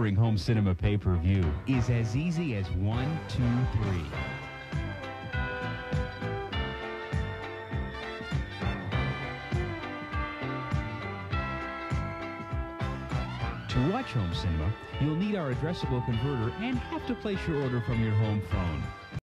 Ordering home cinema pay-per-view is as easy as 1, 2, 3. To watch home cinema, you'll need our addressable converter and have to place your order from your home phone.